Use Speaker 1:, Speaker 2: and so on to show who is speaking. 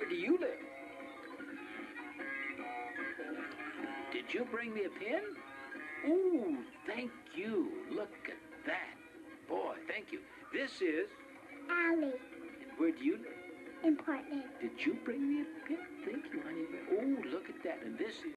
Speaker 1: Where do you live? Did you bring me a pin? Ooh, thank you. Look at that. Boy, thank you. This is...
Speaker 2: Allie.
Speaker 1: And where do you live?
Speaker 2: In Portland.
Speaker 1: Did you bring me a pin? Thank you, honey. Oh, look at that. And this is...